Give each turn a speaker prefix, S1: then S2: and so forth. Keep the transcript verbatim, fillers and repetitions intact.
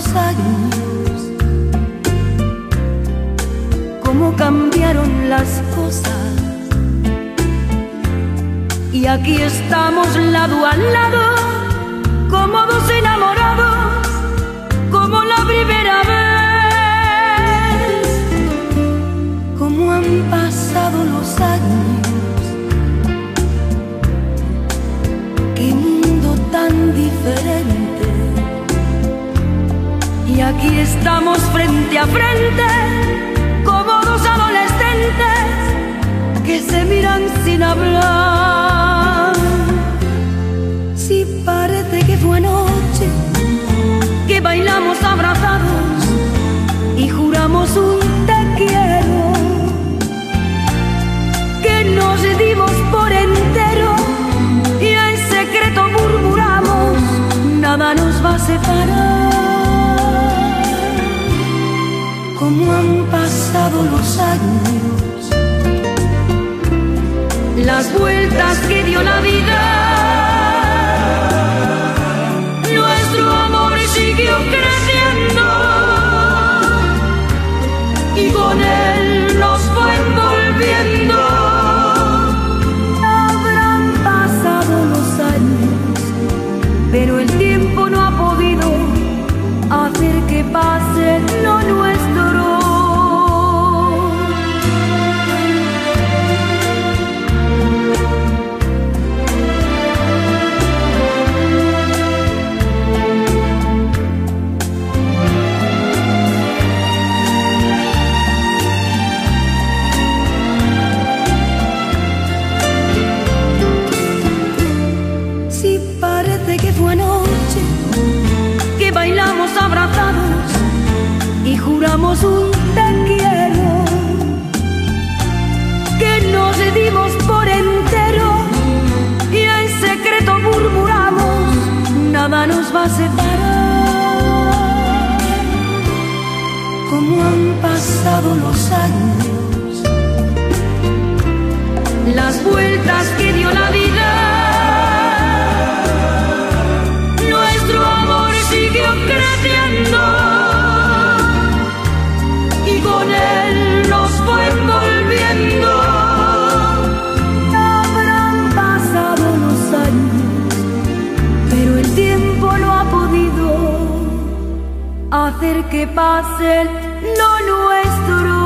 S1: años, cómo cambiaron las cosas, y aquí estamos lado a lado, como dos enamorados, como la primera vez. Cómo han pasado los años, qué mundo tan diferente, y aquí estamos frente a frente, como dos adolescentes que se miran sin hablar. Si parece que fue anoche que bailamos abrazados y juramos un te quiero, que nos dimos por entero y en secreto murmuramos, nada nos va a separar. Cómo han pasado los años, las vueltas que dio la vida, nuestro amor siguió creciendo y con él nos fue envolviendo. Habrán pasado los años, pero el tiempo no ha podido hacer que pase lo nuestro. Bailamos abrazados y juramos un te quiero, que nos dimos por entero y en secreto murmuramos, nada nos va a separar. Cómo han pasado los años, las vueltas que dio la vida, siguió creciendo y con él nos fue envolviendo. Habrán pasado los años, pero el tiempo no ha podido hacer que pase lo nuestro.